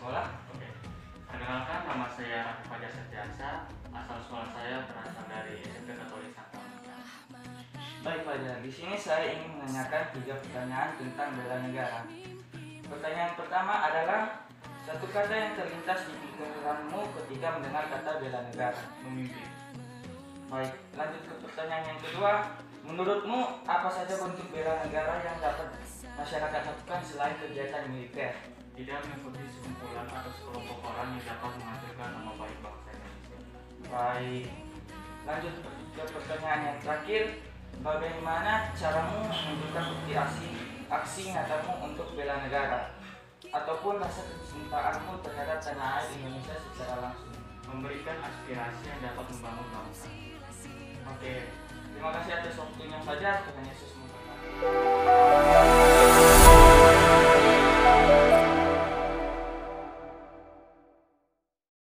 sekolah? Oke. Perkenalkan, nama saya Fajar Setiasa. Asal sekolah saya berasal dari SMP Katolik Santa Monica. Baik Fajar, di sini saya ingin menanyakan 3 pertanyaan tentang bela negara. Pertanyaan pertama adalah satu kata yang terlintas di pikiranmu ketika mendengar kata bela negara. Memimpin. Baik, lanjut ke pertanyaan yang kedua. Menurutmu apa saja bentuk bela negara yang dapat masyarakat lakukan selain kegiatan militer? Tidak mengikuti sekumpulan atau sekelompok orang yang dapat menghancurkan nama baik bangsa Indonesia. Baik, lanjut ke pertanyaan yang terakhir. Bagaimana caramu menunjukkan bukti aksi nyatamu untuk bela negara ataupun rasa kecintaanmu terhadap tanah air Indonesia secara langsung? Memberikan aspirasi yang dapat membangun bangsa. Oke, terima kasih atas waktunya Fajar. Tuhan Yesus